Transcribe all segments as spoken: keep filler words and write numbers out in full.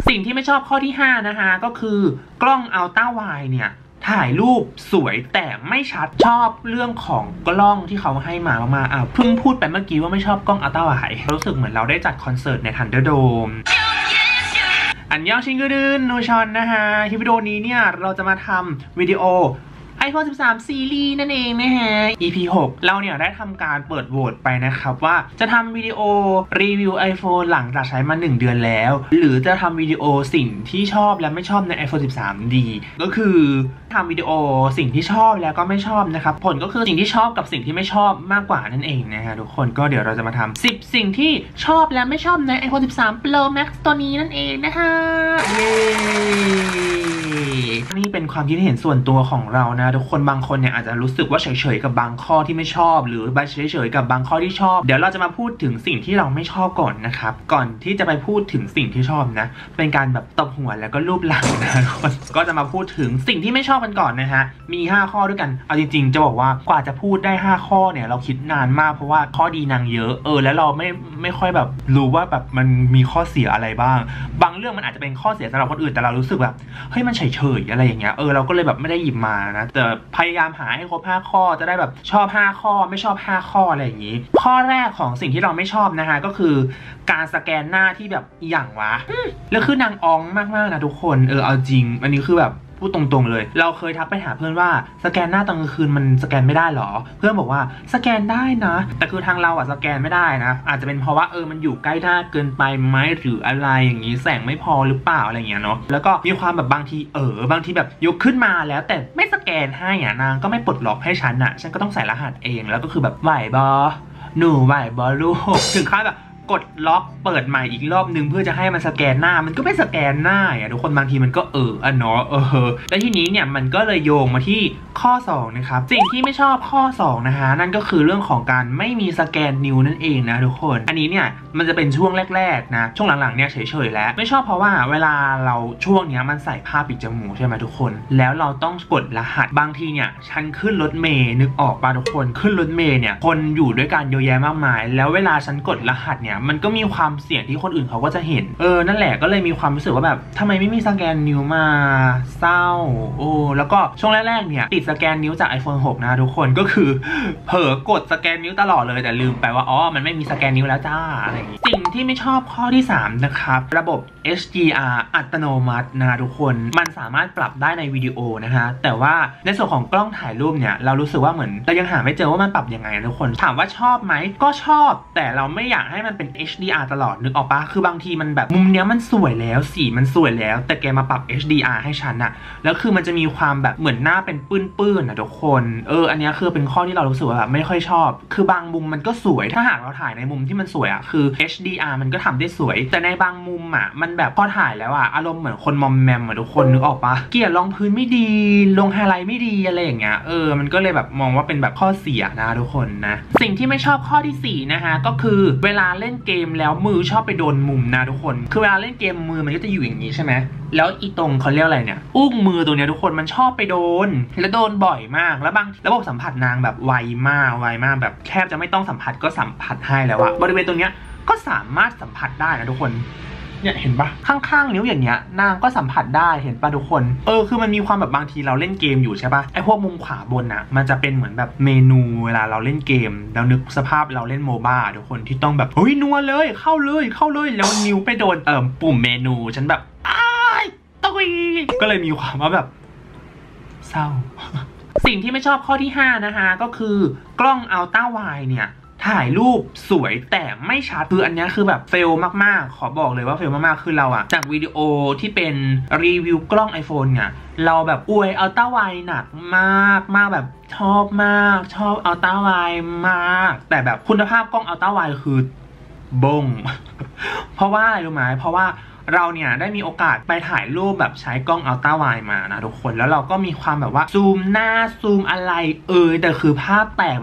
สิ่งที่ไม่ชอบข้อที่ห้านะคะก็คือกล้องอัลตร้าไวด์เนี่ยถ่ายรูปสวยแต่ไม่ชัดชอบเรื่องของกล้องที่เขาให้มามากๆอ่ะเพิ่งพูดไปเมื่อกี้ว่าไม่ชอบกล้องอัลตร้าไวด์รู้สึกเหมือนเราได้จัดคอนเสิร์ตในทันเดอร์โดมอันยองชิงกุดึนโนชอนนะคะคลิปวิดีโอนี้เนี่ยเราจะมาทำวิดีโอ ไอโฟน สิบสาม ซีรีส์นั่นเองนะฮะ อี พี หก เราเนี่ยได้ทำการเปิดโหวตไปนะครับว่าจะทำวิดีโอรีวิว iPhone หลังจากใช้มาหนึ่งเดือนแล้วหรือจะทำวิดีโอสิ่งที่ชอบและไม่ชอบใน ไอโฟน สิบสาม ดีก็คือทำวิดีโอสิ่งที่ชอบแล้วก็ไม่ชอบนะครับผลก็คือสิ่งที่ชอบกับสิ่งที่ไม่ชอบมากกว่านั่นเองนะฮะทุกคนก็เดี๋ยวเราจะมาทำสิบสิ่งที่ชอบและไม่ชอบใน ไอโฟน สิบสาม Pro Max ตัวนี้นั่นเองนะคะเย้นี่เป็นความคิดเห็นส่วนตัวของเรานะทุกคนบางคนเนี่ยอาจจะรู้สึกว่าเฉยๆกับบางข้อที่ไม่ชอบหรือเฉยๆกับบางข้อที่ชอบเดี๋ยวเราจะมาพูดถึงสิ่งที่เราไม่ชอบก่อนนะครับก่อนที่จะไปพูดถึงสิ่งที่ชอบนะเป็นการแบบตบหัวแล้วก็รูปหลังนะทุกคนก็จะมาพูดถึงสิ่งที่ไม่ชอบกันก่อนนะฮะมีห้าข้อด้วยกันเอาจริงๆจะบอกว่ากว่าจะพูดได้ห้าข้อเนี่ยเราคิดนานมากเพราะว่าข้อดีนางเยอะเออแล้วเราไม่ไม่ค่อยแบบรู้ว่าแบบมันมีข้อเสียอะไรบ้างบางเรื่องมันอาจจะเป็นข้อเสียสำหรับคนอื่นแต่เรารู้สึกแบบเฮ้ยมันเฉยๆอะไรอย่างเงี้ยเออเราก็เลยแบบไม่ได้หยิบมานะแต่พยายามหาให้ครบห้าข้อจะได้แบบชอบห้าข้อไม่ชอบห้าข้ออะไรอย่างงี้ข้อแรกของสิ่งที่เราไม่ชอบนะฮะก็คือการสแกนหน้าที่แบบอย่างวะแล้วคือนางอองมากๆนะทุกคนเออเอาจริงอันนี้คือแบบพูดตรงๆเลยเราเคยทักไปหาเพื่อนว่าสแกนหน้าตอนกลางคืนมันสแกนไม่ได้หรอเพื่อนบอกว่าสแกนได้นะแต่คือทางเราอะสแกนไม่ได้นะอาจจะเป็นเพราะว่าเออมันอยู่ใกล้หน้าเกินไปไหมหรืออะไรอย่างนี้แสงไม่พอหรือเปล่าอะไรอย่างเงี้ยเนาะแล้วก็มีความแบบบางทีเออบางทีแบบยกขึ้นมาแล้วแต่ไม่สแกนให้อ่ะนางก็ไม่ปลดล็อกให้ฉันอะฉันก็ต้องใส่รหัสเองแล้วก็คือแบบไหวบอหนูไหวบอลูกถึงขั้นแบบกดล็อกเปิดใหม่อีกรอบนึงเพื่อจะให้มันสแกนหน้ามันก็ไม่สแกนหน้าอ่ะทุกคนบางทีมันก็เอออ่ะเนาะเออแล้วทีนี้เนี่ยมันก็เลยโยงมาที่ข้อสองนะครับสิ่งที่ไม่ชอบข้อสองนะฮะนั่นก็คือเรื่องของการไม่มีสแกนนิ้วนั่นเองนะทุกคนอันนี้เนี่ยมันจะเป็นช่วงแรกๆนะช่วงหลังๆเนี่ยเฉยๆแล้วไม่ชอบเพราะว่าเวลาเราช่วงเนี้ยมันใส่ผ้าปิดจมูกใช่ไหมทุกคนแล้วเราต้องกดรหัสบางทีเนี่ยฉันขึ้นรถเมล์นึกออกป่ะทุกคนขึ้นรถเมล์เนี่ยคนอยู่ด้วยกันเยอะแยะมากมายแล้วเวลาฉันกดรหัสเนี่ยมันก็มีความเสี่ยงที่คนอื่นเขาก็จะเห็นเออนั่นแหละก็เลยมีความรู้สึกว่าแบบทำไมไม่มีสแกนนิ้วมาเศร้าโอ้แล้วก็ช่วงแรกๆเนี่ยติดสแกนนิ้วจาก ไอโฟน หกนะทุกคนก็คือเผลอกดสแกนนิ้วตลอดเลยแต่ลืมไปว่าอ๋อมันไม่มีสแกนนิ้วแล้วจ้าอะไรอย่างงี้สิ่งที่ไม่ชอบข้อที่สามนะครับระบบ เอช ดี อาร์ อัตโนมัตินะทุกคนมันสามารถปรับได้ในวิดีโอนะฮะแต่ว่าในส่วนของกล้องถ่ายรูปเนี่ยเรารู้สึกว่าเหมือนเรายังหาไม่เจอว่ามันปรับยังไงทุกคนถามว่าชอบไหมก็ชอบแต่เราไม่อยากให้มันเป็น เอช ดี อาร์ ตลอดนึกออกปะคือบางทีมันแบบมุมเนี้ยมันสวยแล้วสีมันสวยแล้วแต่แกมาปรับ เอช ดี อาร์ ให้ฉันอะแล้วคือมันจะมีความแบบเหมือนหน้าเป็นปื้นๆนะทุกคนเอออันนี้คือเป็นข้อที่เรารู้สึกว่าแบบไม่ค่อยชอบคือบางมุมมันก็สวยถ้าหากเราถ่ายในมุมที่มันสวยอะคือ เอช ดี อาร์ มันก็ทำได้สวยแต่ในบางมุมอะมันแบบพอถ่ายแล้วอะอารมณ์เหมือนคนมอมแมมอะทุกคนนึกออกปะเกลี่ยรองพื้นไม่ดีลงไฮไลท์ไม่ดีอะไรอย่างเงี้ยเออมันก็เลยแบบมองว่าเป็นแบบข้อเสียนะทุกคนนะสิ่งที่ไม่ชอบข้อที่สี่นะฮะก็คือเวลาเล่นเกมแล้วมือชอบไปโดนมุมนะทุกคนคือเวลาเล่นเกมมือมันก็จะอยู่อย่างนี้ใช่ไหมแล้วอีตรงเขาเรียกอะไรเนี่ยอุ้งมือตรงเนี้ยทุกคนมันชอบไปโดนแล้วโดนบ่อยมากแล้วบางระบบสัมผัสนางแบบไวมากไวมากแบบแทบจะไม่ต้องสัมผัสก็สัมผัสให้แล้วอะบริเวณตรงเนี้ยก็สามารถสัมผัสได้นะทุกคนเนี่ยเห็นปะข้างๆนิ้วอย่างเงี้ยนางก็สัมผัสได้เห็นปะทุกคนเออคือมันมีความแบบบางทีเราเล่นเกมอยู่ใช่ปะไอพวกมุมขวาบนอะมันจะเป็นเหมือนแบบเมนูเวลาเราเล่นเกมแล้วนึกสภาพเราเล่นโมบ้าทุกคนที่ต้องแบบเฮ้ยนัวเลยเข้าเลยเข้าเลยแล้วนิ้วไปโดนเติมปุ่มเมนูฉันแบบอ้ายตุยก็เลยมีความว่าแบบเศร้า สิ่งที่ไม่ชอบข้อที่ห้านะคะก็คือกล้องอัลตร้าไวด์เนี่ยถ่ายรูปสวยแต่ไม่ชัดคืออันนี้คือแบบเฟลมากๆขอบอกเลยว่าเฟลมากๆคือเราอะจากวิดีโอที่เป็นรีวิวกล้อง iPhone เนี่ยเราแบบอวยอัลตร้าไวด์หนักมากมากแบบชอบมากชอบอัลตร้าไวด์มากแต่แบบคุณภาพกล้องอัลตร้าไวด์คือบง เพราะว่าอะไรรู้ไหมเพราะว่าเราเนี่ยได้มีโอกาสไปถ่ายรูปแบบใช้กล้องอัลตร้าไวด์มานะทุกคนแล้วเราก็มีความแบบว่าซูมหน้าซูมอะไรเออแต่คือภาพแตกแบบ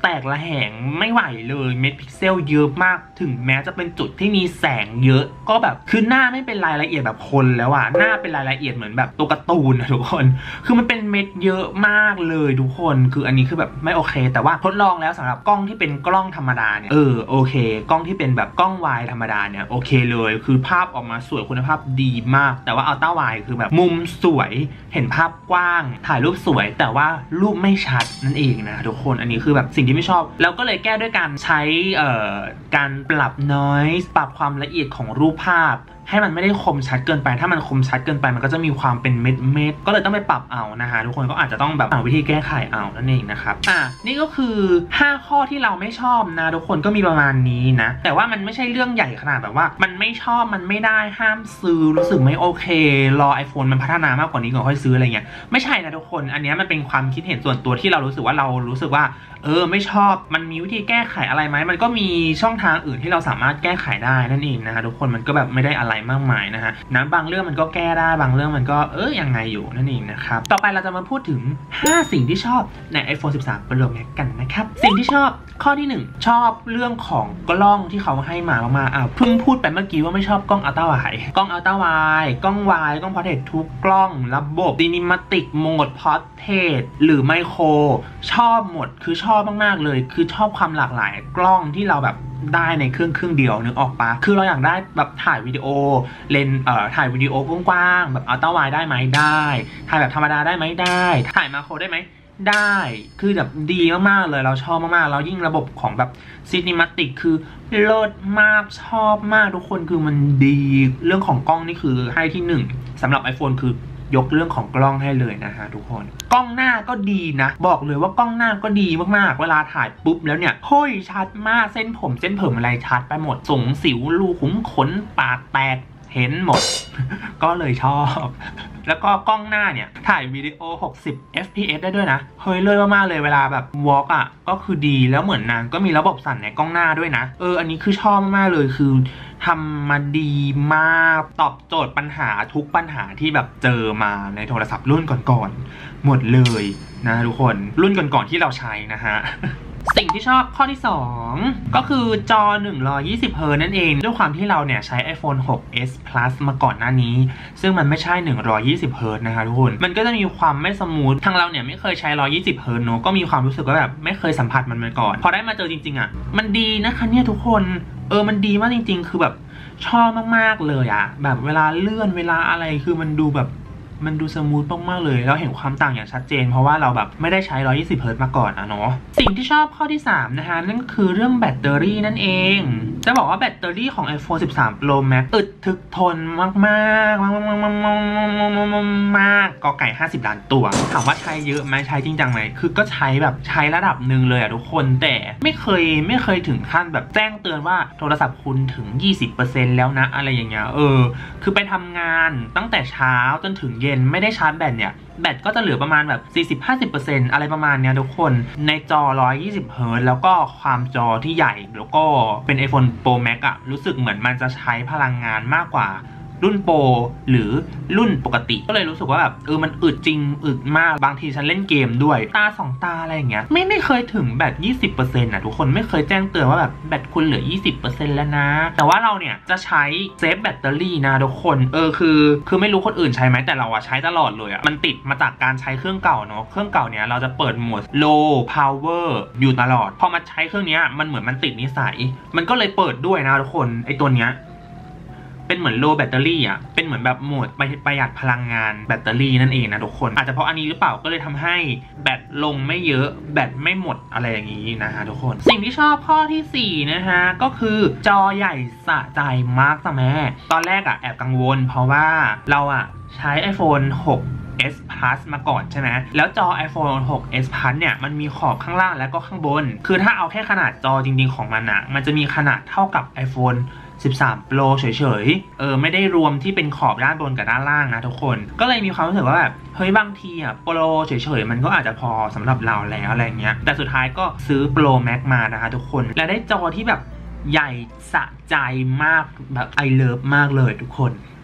แตกระแหงไม่ไหวเลยเม็ดพิกเซลเยอะมากถึงแม้จะเป็นจุดที่มีแสงเยอะก็แบบคือหน้าไม่เป็นรายละเอียดแบบคนแล้วอะหน้าเป็นรายละเอียดเหมือนแบบตัวการ์ตูนนะทุกคนคือมันเป็นเม็ดเยอะมากเลยทุกคนคืออันนี้คือแบบไม่โอเคแต่ว่าทดลองแล้วสำหรับกล้องที่เป็นกล้องธรรมดาเนี่ยเออโอเคกล้องที่เป็นแบบกล้องวายธรรมดาเนี่ยโอเคเลยคือภาพออกมาสวยคุณภาพดีมากแต่ว่าอัลต้าวายคือแบบมุมสวยเห็นภาพกว้างถ่ายรูปสวยแต่ว่ารูปไม่ชัดนั่นเองนะทุกคนอันนี้คือแบบสิ่งที่ไม่ชอบแล้วก็เลยแก้ด้วยการใช้เอ่อการปรับ noise ปรับความละเอียดของรูปภาพให้มันไม่ได้คมชัดเกินไปถ้ามันคมชัดเกินไปมันก็จะมีความเป็นเม็ดเม็ดก็เลยต้องไปปรับเอานะฮะทุกคนก็อาจจะต้องแบบหาวิธีแก้ไขเอานั่นเองนะครับอ่ะนี่ก็คือห้าข้อที่เราไม่ชอบนะทุกคนก็มีประมาณนี้นะแต่ว่ามันไม่ใช่เรื่องใหญ่ขนาดแบบว่ามันไม่ชอบมันไม่ได้ห้ามซื้อรู้สึกไม่โอเครอ iPhone มันพัฒนามากกว่านี้ก่อนค่อยซื้ออะไรเงี้ยไม่ใช่นะทุกคนอันนี้มันเป็นความคิดเห็นส่วนตัวที่เรารู้สึกว่าเรารู้สึกว่าเออไม่ชอบมันมีวิธีแก้ไขอะไรไหมมันก็มีช่องทางอื่นที่เราสามารถแก้ไขได้นั่นเองนะฮะทุกคนมันก็แบบไม่ได้อะไรมากมายนะฮะนะบางเรื่องมันก็แก้ได้บางเรื่องมันก็เออยังไงอยู่นั่นเองนะครับต่อไปเราจะมาพูดถึงห้าสิ่งที่ชอบใน iPhone สิบสาม Pro Max กันนะครับสิ่งที่ชอบข้อที่หนึ่งชอบเรื่องของกล้องที่เขาให้มามากๆอ่ะเพิ่งพูดไปเมื่อกี้ว่าไม่ชอบกล้องอัลตร้าไวด์กล้องอัลตร้าไวด์กล้องวายกล้องพอร์เทรตทุกกล้องระบบซินิมาติกโหมดพอร์เทรตหรือไมโครชอบหมดคือชอบมากๆเลยคือชอบความหลากหลายกล้องที่เราแบบได้ในเครื่องเครื่องเดียวนึกออกปะคือเราอยากได้แบบถ่ายวิดีโอเลนเอ่อถ่ายวิดีโอกว้างๆแบบอัลตร้าไวด์ได้ไหมได้ถ่ายแบบธรรมดาได้ไหมได้ถ่ายมาโครได้ไหมได้คือแบบดีมากๆเลยเราชอบมากๆแล้วยิ่งระบบของแบบซินิมาติกคือเลิศมากชอบมากทุกคนคือมันดีเรื่องของกล้องนี่คือให้ที่หนึ่งสำหรับ iPhone คือยกเรื่องของกล้องให้เลยนะฮะทุกคนกล้องหน้าก็ดีนะบอกเลยว่ากล้องหน้าก็ดีมากๆเวลาถ่ายปุ๊บแล้วเนี่ยเฮ้ยชัดมากเส้นผมเส้นผมอะไรชัดไปหมดสงสิวรูขุมขนปากแตกเห็นหมด ก็เลยชอบแล้วก็กล้องหน้าเนี่ยถ่ายวิดีโอหกสิบ เอฟ พี เอส ได้ด้วยนะเฮ้ยเลยมากๆเลยเวลาแบบวอล์กอ่ะก็คือดีแล้วเหมือนนางก็มีระบบสั่นในกล้องหน้าด้วยนะเอออันนี้คือชอบมากๆเลยคือทำมาดีมากตอบโจทย์ปัญหาทุกปัญหาที่แบบเจอมาในโทรศัพท์รุ่นก่อนๆหมดเลยนะทุกคนรุ่นก่อนๆที่เราใช้นะฮะ สิ่งที่ชอบข้อที่สองก็คือจอหนึ่งร้อยยี่สิบเฮิร์ตซ์นั่นเองด้วยความที่เราเนี่ยใช้ iPhone หก เอส Plus มาก่อนหน้านี้ซึ่งมันไม่ใช่หนึ่งร้อยยี่สิบเฮิร์ตซ์นะคะทุกคนมันก็จะมีความไม่สมูททางเราเนี่ยไม่เคยใช้หนึ่งร้อยยี่สิบเฮิร์ตซ์เนอะก็มีความรู้สึกว่าแบบไม่เคยสัมผัสมันมาก่อนพอได้มาเจอจริงๆอ่ะมันดีนะคะเนี่ยทุกคนเออมันดีมากจริงๆคือแบบชอบมากๆเลยอ่ะแบบเวลาเลื่อนเวลาอะไรคือมันดูแบบมันดูสมูทมากๆเลยเราเห็นความต่างอย่างชัดเจนเพราะว่าเราแบบไม่ได้ใช้หนึ่งร้อยยี่สิบเฮิร์ตซ์มาก่อนนะเนาะสิ่งที่ชอบข้อที่สามนะคะนั่นคือเรื่องแบตเตอรี่นั่นเองจะบอกว่าแบตเตอรี่ของ iPhone สิบสาม Pro Max อึดถึกทนมากๆมากๆมากๆกอไก่ห้าสิบล้านตัวถามว่าใช้เยอะไหมใช้จริงจังไหมคือก็ใช้แบบใช้ระดับหนึ่งเลยอะทุกคนแต่ไม่เคยไม่เคยถึงขั้นแบบแจ้งเตือนว่าโทรศัพท์คุณถึง ยี่สิบเปอร์เซ็นต์ แล้วนะอะไรอย่างเงี้ยเออคือไปทำงานตั้งแต่เช้าจนถึงเย็นไม่ได้ชาร์จแบตเนี่ยแบตก็จะเหลือประมาณแบบ สี่สิบถึงห้าสิบเปอร์เซ็นต์ อะไรประมาณเนี้ยทุกคนในจอหนึ่งร้อยยี่สิบเฮิร์ตซ์แล้วก็ความจอที่ใหญ่แล้วก็เป็น iPhone Pro Max อะรู้สึกเหมือนมันจะใช้พลังงานมากกว่ารุ่นโปรหรือรุ่นปกติก็เลยรู้สึกว่าแบบเออมันอึดจริงอึดมากบางทีฉันเล่นเกมด้วยตาสองตาอะไรอย่างเงี้ยไม่ไม่เคยถึงแบต ยี่สิบเปอร์เซ็นต์ นะทุกคนไม่เคยแจ้งเตือนว่าแบบแบตคุณเหลือ ยี่สิบเปอร์เซ็นต์ แล้วนะแต่ว่าเราเนี่ยจะใช้เซฟแบตเตอรี่นะทุกคนเออคือคือไม่รู้คนอื่นใช้ไหมแต่เราอะใช้ตลอดเลยอะมันติดมาจากการใช้เครื่องเก่าเนาะเครื่องเก่าเนี่ยเราจะเปิดโหมด low power อยู่ตลอดพอมาใช้เครื่องนี้มันเหมือนมันติดนิสัยมันก็เลยเปิดด้วยนะทุกคนไอตัวเนี้ยเป็นเหมือนโลแบตเตอรี่อ่ะเป็นเหมือนแบบโหมดประหยัดพลังงานแบตเตอรี่นั่นเองนะทุกคนอาจจะเพราะอันนี้หรือเปล่าก็เลยทำให้แบตลงไม่เยอะแบตไม่หมดอะไรอย่างนี้นะฮะทุกคนสิ่งที่ชอบข้อที่สี่นะฮะก็คือจอใหญ่สะใจมากจ้ะแม่ตอนแรกอ่ะแอบกังวลเพราะว่าเราอ่ะใช้ iPhone หก เอส Plus มาก่อนใช่ไหมแล้วจอ iPhone หก เอส Plus เนี่ยมันมีขอบข้างล่างและก็ข้างบนคือถ้าเอาแค่ขนาดจอจริงๆของมันอ่ะมันจะมีขนาดเท่ากับ iPhoneสิบสาม Pro เฉยๆเออไม่ได้รวมที่เป็นขอบด้านบนกับด้านล่างนะทุกคนก็เลยมีความรู้สึกว่าแบบเฮ้ยบางทีอ่ะ Pro เฉยๆมันก็อาจจะพอสำหรับเราแล้วอะไรเงี้ยแต่สุดท้ายก็ซื้อ Pro Max มานะคะทุกคนและได้จอที่แบบใหญ่สะใจมากแบบ I love มากเลยทุกคน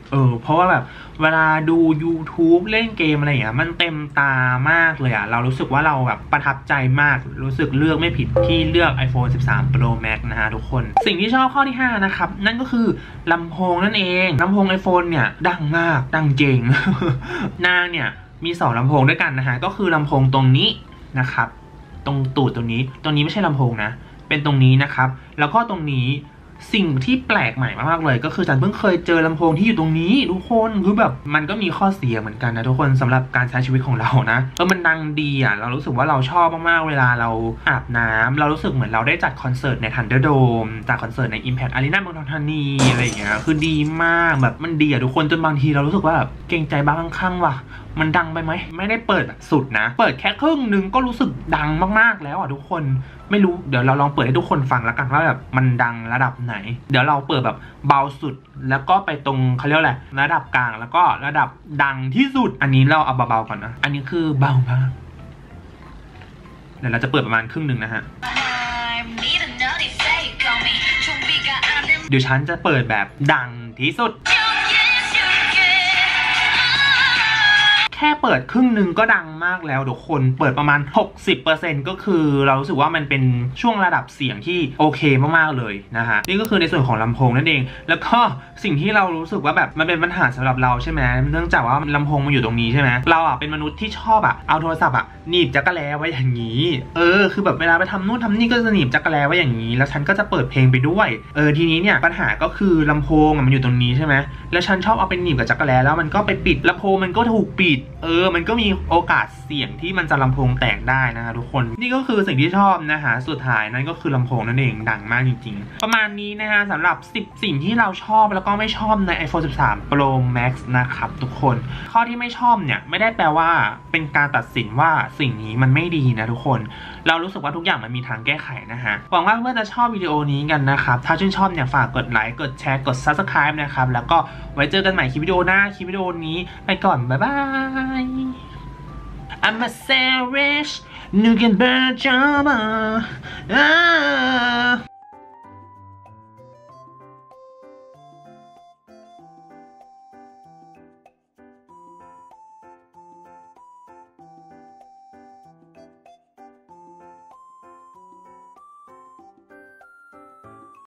เออเพราะว่าแบบเวลาดู YouTube เล่นเกมอะไรอย่างเงี้ยมันเต็มตามากเลยอะเรารู้สึกว่าเราแบบประทับใจมากรู้สึกเลือกไม่ผิดที่เลือก ไอโฟนสิบสาม Pro Max นะฮะทุกคนสิ่งที่ชอบข้อที่ห้านะครับนั่นก็คือลำโพงนั่นเองลำโพง iPhone เนี่ยดังมากดังเจ๋ง นางเนี่ยมีสองลำโพงด้วยกันนะฮะก็คือลำโพงตรงนี้นะครับตรงตูดตรงนี้ตรงนี้ไม่ใช่ลำโพงนะเป็นตรงนี้นะครับแล้วก็ตรงนี้สิ่งที่แปลกใหม่มากๆเลยก็คือฉันเพิ่งเคยเจอลำโพงที่อยู่ตรงนี้ทุกคนคือแบบมันก็มีข้อเสียเหมือนกันนะทุกคนสำหรับการใช้ชีวิตของเรานะเออมันดังดีอ่ะเรารู้สึกว่าเราชอบมากๆเวลาเราอาบน้ำเรารู้สึกเหมือนเราได้จัดคอนเสิร์ตใน Thunderdome จัดคอนเสิร์ตใน Impact Arena เมืองทองธานีอะไรอย่างเงี้ยคือดีมากแบบมันดีอ่ะทุกคนจนบางทีเรารู้สึกว่าแบบเกรงใจบ้างข้างๆว่ะมันดังไปไหมไม่ได้เปิดแบบสุดนะเปิดแค่ครึ่งนึงก็รู้สึกดังมากๆแล้วอ่ะทุกคนไม่รู้เดี๋ยวเราลองเปิดให้ทุกคนฟังแล้วกันว่าแบบมันดังระดับไหนเดี๋ยวเราเปิดแบบเบาสุดแล้วก็ไปตรงเขาเรียกอะไรระดับกลางแล้วก็ระดับดังที่สุดอันนี้เราเอาเบาๆก่อนนะอันนี้คือเบามากเดี๋ยวเราจะเปิดประมาณครึ่งหนึ่งนะฮะเดี๋ยวฉันจะเปิดแบบดังที่สุดแค่เปิดครึ่งหนึ่งก็ดังมากแล้วทุกคนเปิดประมาณ หกสิบเปอร์เซ็นต์ ก็คือเรารู้สึกว่ามันเป็นช่วงระดับเสียงที่โอเคมากๆเลยนะฮะนี่ก็คือในส่วนของลำโพงนั่นเองแล้วก็สิ่งที่เรารู้สึกว่าแบบมันเป็นปัญหาสำหรับเราใช่ไหมเนื่องจากว่าลำโพงมันอยู่ตรงนี้ใช่ไหมเราอ่ะเป็นมนุษย์ที่ชอบอ่ะเอาโทรศัพท์อ่ะหนีบจักรแลไว้อย่างนี้เออคือแบบเวลาไปทำนู่นทำนี่ก็จะหนีบจักรแลไว้อย่างนี้แล้วฉันก็จะเปิดเพลงไปด้วยเออทีนี้เนี่ยปัญหาก็คือลำโพงมันอยู่ตรงนี้ใช่ไหมแล้วฉันชอบเอาไปหนีบกับจักรแลแล้วมันก็ไปปิดลำโพงมันก็ถูกปิดเออมันก็มีโอกาสเสี่ยงที่มันจะลำโพงแตกได้นะคะทุกคนนี่ก็คือสิ่งที่ชอบนะคะสุดท้ายนั่นก็คือลำโพงนั่นเองดังมากจริงๆประมาณนี้นะคะสำหรับสิบสิ่งที่เราชอบแล้วก็ไม่ชอบใน ไอโฟนสิบสาม Pro Max นะครับทุกคนข้อที่ไม่ชอบเนี่ยไม่ได้แปลว่าเป็นการตัดสินว่าสิ่งนี้มันไม่ดีนะทุกคนเรารู้สึกว่าทุกอย่างมันมีทางแก้ไขนะฮะหวังว่าเพื่อนจะชอบวิดีโอนี้กันนะครับถ้าชื่นชอบเนี่ยฝากกดไลค์กดแชร์กด ซับสไครบ์ นะครับแล้วก็ไว้เจอกันใหม่คลิปวิดีโอหน้าคลิปวิดีโอนี้ไปก่อนบ๊ายบาย I'm a savage, you can burn your